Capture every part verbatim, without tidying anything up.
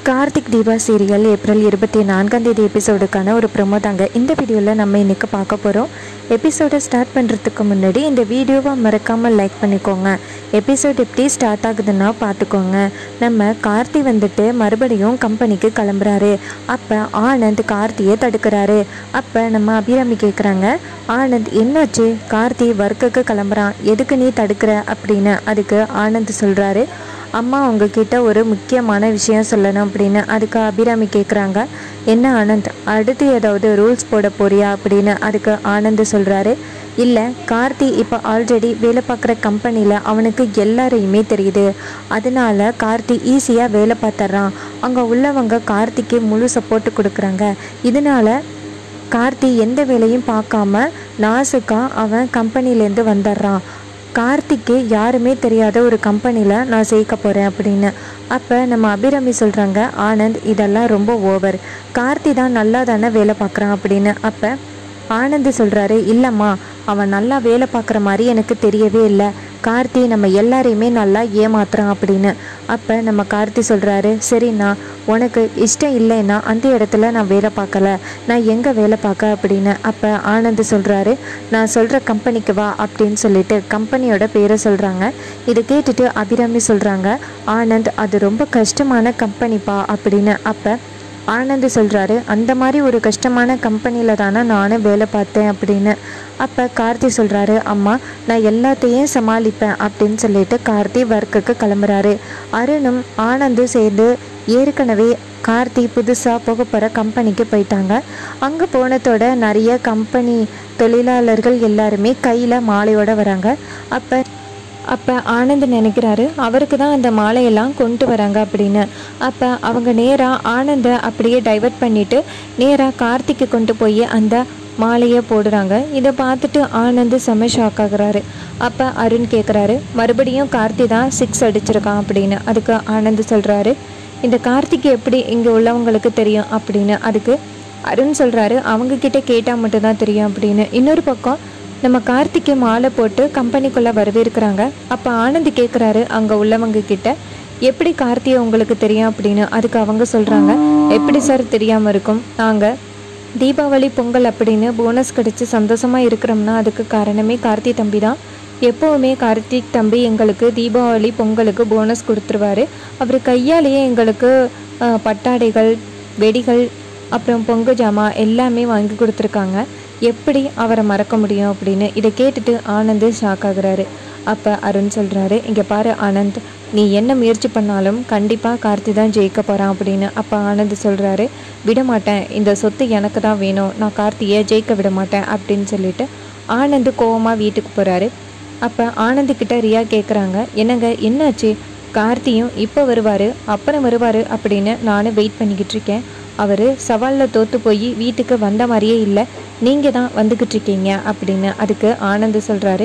Karthik Deepa serial April இருபத்தி நான்காம் தேதி எபிசோடுக்கான ஒரு ப்ரோமோ தாங்க இந்த வீடியோவில் நம்ம இன்றைக்கி பார்க்க போகிறோம். எபிசோடை ஸ்டார்ட் பண்ணுறதுக்கு முன்னாடி இந்த வீடியோவை மறக்காமல் லைக் பண்ணிக்கோங்க. எபிசோட் எப்படி ஸ்டார்ட் ஆகுதுன்னா பார்த்துக்கோங்க. நம்ம கார்த்தி வந்துட்டு மறுபடியும் கம்பெனிக்கு கிளம்புறாரு. அப்போ ஆனந்த் கார்த்தியை தடுக்கிறாரு. அப்போ நம்ம அபிராமி கேட்குறாங்க, ஆனந்த் என்னாச்சு, கார்த்தி ஒர்க்குக்கு கிளம்புறான், எதுக்கு நீ தடுக்கிற அப்படின்னு. அதுக்கு ஆனந்த் சொல்கிறாரு, அம்மா உங்ககிட்ட ஒரு முக்கியமான விஷயம் சொல்லணும் அப்படின்னு. அதுக்கு அபிராமி கேட்குறாங்க, என்ன ஆனந்த், அடுத்து ஏதாவது ரூல்ஸ் போட போறியா அப்படின்னு. அதுக்கு ஆனந்த் சொல்கிறாரு, இல்லை, கார்த்தி இப்போ ஆல்ரெடி வேலை பார்க்குற கம்பெனியில் அவனுக்கு எல்லாரையுமே தெரியுது, அதனால கார்த்தி ஈஸியாக வேலை பார்த்துட்றான். அங்கே உள்ளவங்க கார்த்திக்கு முழு சப்போர்ட்டு கொடுக்குறாங்க. இதனால் கார்த்தி எந்த வேலையும் பார்க்காம நாசுக்கா அவன் கம்பெனிலேருந்து வந்துடுறான். கார்த்திக்கு யாருமே தெரியாத ஒரு கம்பெனியில் நான் சேர்க்க போகிறேன் அப்படின்னு. அப்போ நம்ம அபிராமி சொல்கிறாங்க, ஆனந்த் இதெல்லாம் ரொம்ப ஓவர், கார்த்தி தான் நல்லா தானே வேலை பார்க்குறான் அப்படின்னு. அப்போ ஆனந்த் சொல்கிறாரு, இல்லைம்மா, அவன் நல்லா வேலை பார்க்குற மாதிரி எனக்கு தெரியவே இல்லை, கார்த்தி நம்ம எல்லாரையுமே நல்லா ஏமாத்துறான் அப்படின்னு. அப்போ நம்ம கார்த்தி சொல்கிறாரு, சரிண்ணா, உனக்கு இஷ்டம் இல்லைன்னா அந்த இடத்துல நான் வேலை பார்க்கல, நான் எங்கே வேலை பார்க்க அப்படின்னு. அப்போ ஆனந்த் சொல்கிறாரு, நான் சொல்கிற கம்பெனிக்கு வா அப்படின்னு சொல்லிட்டு கம்பெனியோட பேரை சொல்கிறாங்க. இதை கேட்டுட்டு அபிராமி சொல்கிறாங்க, ஆனந்த் அது ரொம்ப கஷ்டமான கம்பெனிப்பா அப்படின்னு. அப்போ ஆனந்த் சொல்கிறாரு, அந்த மாதிரி ஒரு கஷ்டமான கம்பெனியில் தானே நானும் வேலை பார்த்தேன் அப்படின்னு. அப்போ கார்த்தி சொல்கிறாரு, அம்மா நான் எல்லாத்தையும் சமாளிப்பேன் அப்படின்னு சொல்லிட்டு கார்த்தி ஒர்க்குக்கு கிளம்புறாரு. அருணும் ஆனந்தும் சேர்ந்து ஏற்கனவே கார்த்தி புதுசாக போக போகிற கம்பெனிக்கு போயிட்டாங்க. அங்கே போனதோட நிறைய கம்பெனி தொழிலாளர்கள் எல்லாருமே கையில் மாலையோடு வராங்க. அப்போ அப்போ ஆனந்த் நினைக்கிறாரு, அவருக்கு தான் அந்த மாலையெல்லாம் கொண்டு வராங்க அப்படின்னு. அப்போ அவங்க நேராக ஆனந்தை அப்படியே டைவர்ட் பண்ணிவிட்டு நேராக கார்த்திக்கு கொண்டு போய் அந்த மாலையை போடுறாங்க. இதை பார்த்துட்டு ஆனந்த் செம்ம ஷாக் ஆகுறாரு. அப்போ அருண் கேட்குறாரு, மறுபடியும் கார்த்தி தான் சிக்ஸ் அடிச்சிருக்கான் அப்படின்னு. அதுக்கு ஆனந்த் சொல்கிறாரு, இந்த கார்த்திக்கு எப்படி இங்கே உள்ளவங்களுக்கு தெரியும் அப்படின்னு. அதுக்கு அருண் சொல்கிறாரு, அவங்கக்கிட்ட கேட்டால் மட்டும்தான் தெரியும் அப்படின்னு. இன்னொரு பக்கம் நம்ம கார்த்திக்கு மாலை போட்டு கம்பெனிக்குள்ளே வரவேற்கிறாங்க. அப்போ ஆனந்த் கேட்குறாரு அங்கே உள்ளவங்க கிட்ட, எப்படி கார்த்தியை உங்களுக்கு தெரியும் அப்படின்னு. அதுக்கு அவங்க சொல்கிறாங்க, எப்படி சார் தெரியாமல் இருக்கும், நாங்கள் தீபாவளி பொங்கல் அப்படின்னு போனஸ் கிடச்சி சந்தோஷமாக இருக்கிறோம்னா அதுக்கு காரணமே கார்த்தி தம்பி தான். எப்போவுமே கார்த்திக் தம்பி எங்களுக்கு தீபாவளி பொங்கலுக்கு போனஸ் கொடுத்துருவாரு. அவர் கையாலேயே எங்களுக்கு பட்டாடைகள், வெடிகள், அப்புறம் பொங்கு ஜாமா எல்லாமே வாங்கி கொடுத்துருக்காங்க, எப்படி அவரை மறக்க முடியும் அப்படின்னு. இதை கேட்டுட்டு ஆனந்த் ஷாக் ஆகுறாரு. அப்போ அருண் சொல்கிறாரு, இங்கே பாரு ஆனந்த், நீ என்ன முயற்சி பண்ணாலும் கண்டிப்பாக கார்த்தி தான் ஜெயிக்க போகிறான் அப்படின்னு. அப்போ ஆனந்த் சொல்கிறாரு, விட மாட்டேன், இந்த சொத்து எனக்கு தான் வேணும், நான் கார்த்தியை ஜெயிக்க விட மாட்டேன் அப்படின்னு சொல்லிட்டு ஆனந்த் கோவமாக வீட்டுக்கு போகிறாரு. அப்போ ஆனந்துக்கிட்ட ரியா கேட்குறாங்க, என்னங்க என்னாச்சு, கார்த்தியும் இப்போ வருவார் அப்புறம் வருவார் அப்படின்னு நானும் வெயிட் பண்ணிக்கிட்டு இருக்கேன், அவர் சவாலில் தோற்று போய் வீட்டுக்கு வந்த மாதிரியே இல்லை, நீங்கள் தான் வந்துக்கிட்டு இருக்கீங்க அப்படின்னு. அதுக்கு ஆனந்த் சொல்கிறாரு,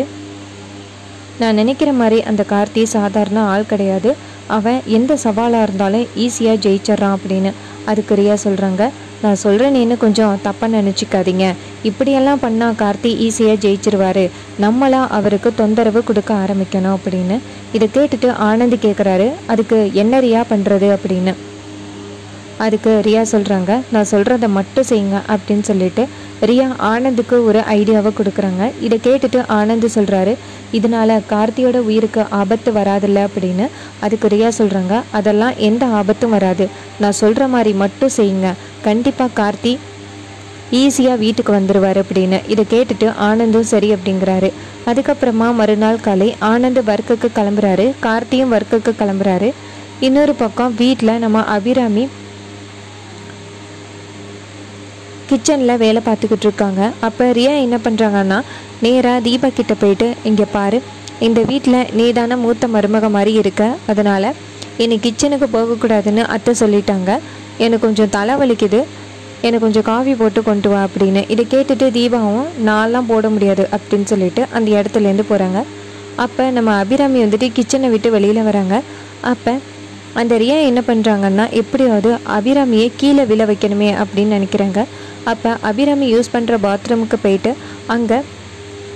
நான் நினைக்கிற மாதிரி அந்த கார்த்தி சாதாரண ஆள் கிடையாது, அவன் எந்த சவாலாக இருந்தாலும் ஈஸியாக ஜெயிச்சிட்றான் அப்படின்னு. அதுக்கு ரியா சொல்கிறாங்க, நான் சொல்கிறேன்னு கொஞ்சம் தப்பாக நினச்சிக்காதீங்க, இப்படியெல்லாம் பண்ணால் கார்த்தி ஈஸியாக ஜெயிச்சிருவார், நம்மளாம் அவருக்கு தொந்தரவு கொடுக்க ஆரம்பிக்கணும் அப்படின்னு. இதை கேட்டுட்டு ஆனந்த் கேட்குறாரு, அதுக்கு என்ன ரியா பண்ணுறது அப்படின்னு. அதுக்கு ரியா சொல்கிறாங்க, நான் சொல்கிறத மட்டும் செய்யுங்க அப்படின்னு சொல்லிட்டு ரியா ஆனந்துக்கு ஒரு ஐடியாவை கொடுக்குறாங்க. இதை கேட்டுட்டு ஆனந்த் சொல்கிறாரு, இதனால் கார்த்தியோட உயிருக்கு ஆபத்து வராதில்ல அப்படின்னு. அதுக்கு ரியா சொல்கிறாங்க, அதெல்லாம் எந்த ஆபத்தும் வராது, நான் சொல்கிற மாதிரி மட்டும் செய்யுங்க, கண்டிப்பாக கார்த்தி ஈஸியாக வீட்டுக்கு வந்துடுவார் அப்படின்னு. இதை கேட்டுட்டு ஆனந்தும் சரி அப்படிங்கிறாரு. அதுக்கப்புறமா மறுநாள் காலை ஆனந்த் ஒர்க்குக்கு கிளம்புறாரு, கார்த்தியும் ஒர்க்குக்கு கிளம்புறாரு. இன்னொரு பக்கம் வீட்டில் நம்ம அபிராமி கிச்சனில் வேலை பார்த்துக்கிட்டு இருக்காங்க. அப்போ ரியா என்ன பண்ணுறாங்கன்னா, நேராக தீபா கிட்ட போயிட்டு, இங்கே பாரு, இந்த வீட்டில் நீ தானே மூத்த மருமக மாதிரி இருக்க, அதனால் என்னை கிச்சனுக்கு போகக்கூடாதுன்னு அத்தை சொல்லிட்டாங்க, எனக்கு கொஞ்சம் தலை வலிக்குது, எனக்கு கொஞ்சம் காஃபி போட்டு கொண்டு வா அப்படின்னு. இதை கேட்டுட்டு தீபாவும் நான்லாம் போட முடியாது அப்படின்னு சொல்லிட்டு அந்த இடத்துலேருந்து போகிறாங்க. அப்போ நம்ம அபிராமி வந்துட்டு கிச்சனை விட்டு வெளியில் வராங்க. அப்போ அந்த ரியா என்ன பண்ணுறாங்கன்னா, எப்படியாவது அபிராமியை கீழே விழ வைக்கணுமே அப்படின்னு நினைக்கிறாங்க. அப்போ அபிராமி யூஸ் பண்ணுற பாத்ரூமுக்கு போயிட்டு அங்கே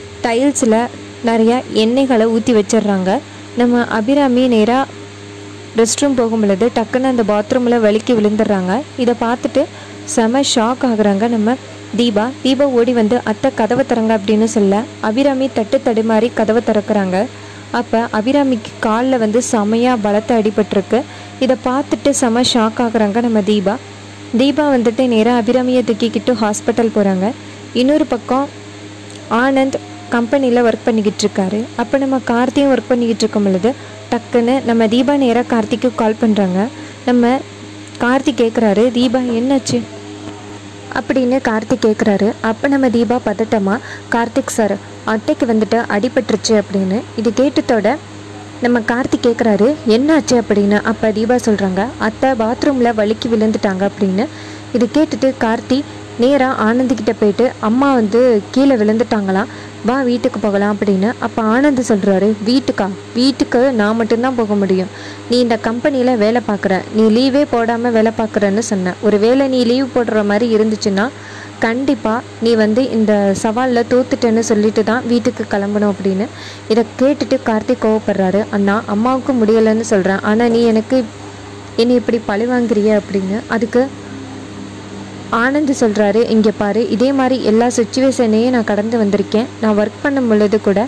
டைல்ஸில் நிறையா எண்ணெய்களை ஊற்றி வச்சிடுறாங்க. நம்ம அபிராமி நேராக ரெஸ்ட் ரூம் போகும் பொழுது டக்குன்னு அந்த பாத்ரூமில் வலிக்கி விழுந்துடுறாங்க. இதை பார்த்துட்டு செம ஷாக் ஆகுறாங்க நம்ம தீபா. தீபா ஓடி வந்து அத்தை கதவை திறங்க அப்படின்னு சொல்ல அபிராமி தட்டு தடுமாறி கதவை திறக்கிறாங்க. அப்போ அபிராமிக்கு காலில் வந்து செமையாக பலத்தை அடிபட்டிருக்கு. இதை பார்த்துட்டு செம ஷாக் ஆகுறாங்க நம்ம தீபா. தீபா வந்துட்டு நேராக அபிராமியை தூக்கிக்கிட்டு ஹாஸ்பிட்டல் போகிறாங்க. இன்னொரு பக்கம் ஆனந்த் கம்பெனியில் ஒர்க் பண்ணிக்கிட்டு இருக்காரு. அப்போ நம்ம கார்த்தியும் ஒர்க் பண்ணிக்கிட்டு இருக்கும் பொழுது டக்குன்னு நம்ம தீபா நேராக கார்த்திக்கு கால் பண்ணுறாங்க. நம்ம கார்த்தி கேட்குறாரு, தீபா என்னாச்சு அப்படின்னு கார்த்திக் கேட்குறாரு. அப்போ நம்ம தீபா பதட்டமாக, கார்த்திக் சார் அத்தைக்கு வந்துட்டு அடிபட்டுருச்சு அப்படின்னு. இது கேட்டதோட நம்ம கார்த்திக் கேட்குறாரு, என்னாச்சு அப்படின்னு. அப்போ தீபா சொல்கிறாங்க, அத்தை பாத்ரூமில் வலிக்கி விழுந்துட்டாங்க அப்படின்னு. இது கேட்டுட்டு கார்த்தி நேராக ஆனந்திக்கிட்ட போயிட்டு, அம்மா வந்து கீழே விழுந்துட்டாங்களாம், வா வீட்டுக்கு போகலாம் அப்படின்னு. அப்போ ஆனந்த் சொல்கிறாரு, வீட்டுக்கா? வீட்டுக்கு நான் மட்டும்தான் போக முடியும். நீ இந்த கம்பெனியில் வேலை பார்க்குற, நீ லீவே போடாமல் வேலை பார்க்குறன்னு சொன்னேன். ஒரு வேளை நீ லீவ் போடுற மாதிரி இருந்துச்சுன்னா கண்டிப்பாக நீ வந்து இந்த சவாலில் தோத்துட்டேன்னு சொல்லிட்டு தான் வீட்டுக்கு கிளம்பணும் அப்படின்னு. இதை கேட்டுட்டு கார்த்திக் கோவப்படுறாரு, அண்ணா அம்மாவுக்கு முடியலைன்னு சொல்கிறேன், ஆனால் நீ எனக்கு என்னை இப்படி பழி வாங்குறிய அப்படின்னு. அதுக்கு ஆனந்த் சொல்கிறாரு, இங்கே பாரு, இதே மாதிரி எல்லா சுச்சுவேஷனையும் நான் கடந்து வந்திருக்கேன். நான் ஒர்க் பண்ணும் பொழுது கூட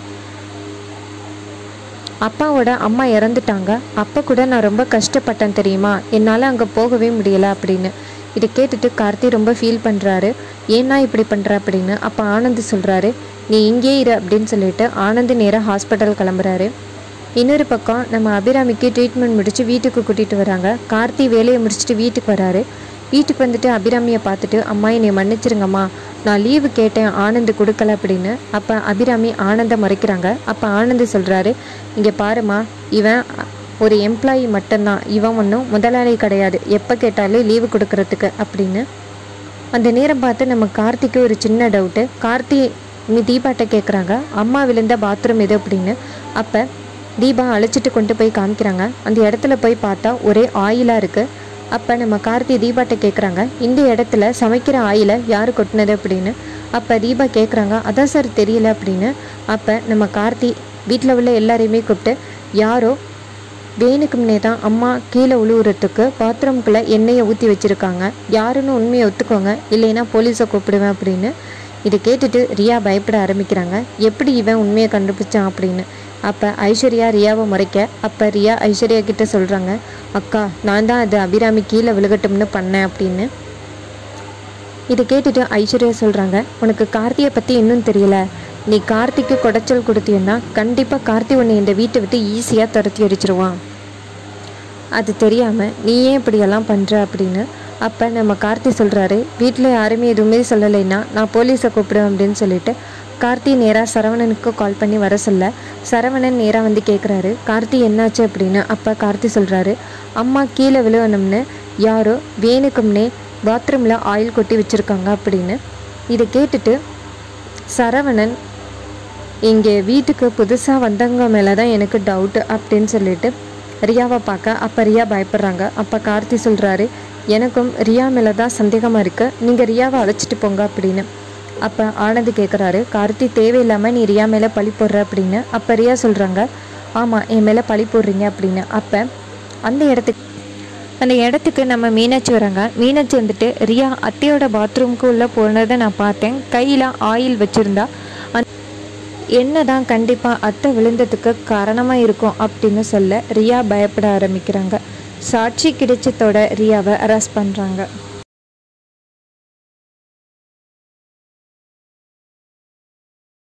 அப்பாவோட அம்மா இறந்துட்டாங்க, அப்போ கூட நான் ரொம்ப கஷ்டப்பட்டேன் தெரியுமா, என்னால் அங்கே போகவே முடியலை அப்படின்னு. இதை கேட்டுட்டு கார்த்தி ரொம்ப ஃபீல் பண்ணுறாரு, ஏன்னா இப்படி பண்ணுற அப்படின்னு. அப்போ ஆனந்த் சொல்கிறாரு, நீ இங்கே இரு அப்படின்னு சொல்லிட்டு ஆனந்த் நேராக ஹாஸ்பிட்டல் கிளம்புறாரு. இன்னொரு பக்கம் நம்ம அபிராமிக்கு ட்ரீட்மெண்ட் முடித்து வீட்டுக்கு கூட்டிகிட்டு வராங்க. கார்த்தி வேலையை முடிச்சுட்டு வீட்டுக்கு வராரு. வீட்டுக்கு வந்துட்டு அபிராமியை பார்த்துட்டு, அம்மா என்னை மன்னிச்சிருங்கம்மா, நான் லீவு கேட்டேன் ஆனந்த் கொடுக்கல அப்படின்னு. அப்போ அபிராமி ஆனந்தை மறைக்கிறாங்க. அப்போ ஆனந்த் சொல்கிறாரு, இங்கே பாருமா, இவன் ஒரு எம்ப்ளாயி மட்டும்தான், இவன் ஒன்றும் முதலாளி கிடையாது, எப்போ கேட்டாலும் லீவு கொடுக்கறதுக்கு அப்படின்னு. அந்த நேரம் பார்த்து நம்ம கார்த்திக்கு ஒரு சின்ன டவுட்டு. கார்த்தி நீ தீபாட்ட கேட்குறாங்க, அம்மா விழுந்த பாத்ரூம் எது அப்படின்னு. அப்போ தீபா அழைச்சிட்டு கொண்டு போய் காமிக்கிறாங்க. அந்த இடத்துல போய் பார்த்தா ஒரே ஆயிலாக இருக்குது. அப்போ நம்ம கார்த்தி தீபாட்ட கேட்குறாங்க, இந்த இடத்துல சமைக்கிற ஆயிலை யார் கொட்டினது அப்படின்னு. அப்போ தீபா கேட்குறாங்க, அதான் சார் தெரியல அப்படின்னு. அப்போ நம்ம கார்த்தி வீட்டில் உள்ள எல்லாரையுமே கூப்பிட்டு, யாரோ வேணுக்கு முன்னே தான் அம்மா கீழே உழுவுறதுக்கு பாத்ரூம்குள்ளே எண்ணெயை ஊற்றி வச்சுருக்காங்க, யாருன்னு உண்மையை ஒத்துக்கோங்க, இல்லைன்னா போலீஸை கூப்பிடுவேன் அப்படின்னு. இதை கேட்டுட்டு ரியா பயப்பட ஆரம்பிக்கிறாங்க, எப்படி இவன் உண்மையை கண்டுபிடிச்சான் அப்படின்னு. அப்போ ஐஸ்வர்யா ரியாவை முறைக்க, அப்போ ரியா ஐஸ்வர்யா கிட்ட சொல்கிறாங்க, அக்கா நான் தான் அது அபிராமி கீழே விழுகட்டும்னு பண்ணேன் அப்படின்னு. இதை கேட்டுட்டு ஐஸ்வர்யா சொல்கிறாங்க, உனக்கு கார்த்தியை பற்றி இன்னும் தெரியல, நீ கார்த்திக்கு குடைச்சல் கொடுத்தீன்னா கண்டிப்பாக கார்த்தி உன்னை இந்த வீட்டை விட்டு ஈஸியாக துரத்தி அடிச்சிருவான், அது தெரியாமல் நீ ஏன் இப்படியெல்லாம் பண்ணுற அப்படின்னு. அப்போ நம்ம கார்த்தி சொல்கிறாரு, வீட்டில் யாருமே எதுவுமே சொல்லலைன்னா நான் போலீஸை கூப்பிடுவேன் அப்படின்னு சொல்லிட்டு கார்த்தி நேராக சரவணனுக்கு கால் பண்ணி வர சொல்ல, சரவணன் நேராக வந்து கேட்குறாரு, கார்த்தி என்னாச்சு அப்படின்னு. அப்போ கார்த்தி சொல்கிறாரு, அம்மா கீழே விழுவணும்னு யாரோ வேணுக்கும்னே பாத்ரூமில் ஆயில் கொட்டி வச்சுருக்காங்க அப்படின்னு. இதை கேட்டுட்டு சரவணன், இங்கே வீட்டுக்கு புதுசாக வந்தவங்க மேலே தான் எனக்கு டவுட்டு அப்படின்னு சொல்லிட்டு ரியாவை பார்க்க, அப்போ ரியா பயப்படுறாங்க. அப்போ கார்த்தி சொல்கிறாரு, எனக்கும் ரியா மேலே தான் சந்தேகமாக இருக்குது, நீங்கள் ரியாவை அழைச்சிட்டு போங்க அப்படின்னு. அப்போ ஆனந்த் கேட்குறாரு, கார்த்தி தேவையில்லாமல் நீ ரியா மேலே பழி போடுற அப்படின்னு. அப்போ ரியா சொல்கிறாங்க, ஆமாம் என் மேலே பழி போடுறீங்க அப்படின்னு. அப்போ அந்த இடத்துக்கு அந்த இடத்துக்கு நம்ம மீனாட்சி வராங்க. மீனாட்சி வந்துட்டு, ரியா அத்தையோட பாத்ரூம்க்கு உள்ளே போனதை நான் பார்த்தேன், கையில் ஆயில் வச்சுருந்தா, என்ன தான் கண்டிப்பாக அத்தை விழுந்ததுக்கு காரணமாக இருக்கும் அப்படின்னு சொல்ல ரியா பயப்பட ஆரம்பிக்கிறாங்க. சாட்சி கிடைச்சதோட ரியாவை அரெஸ்ட் பண்ணுறாங்க.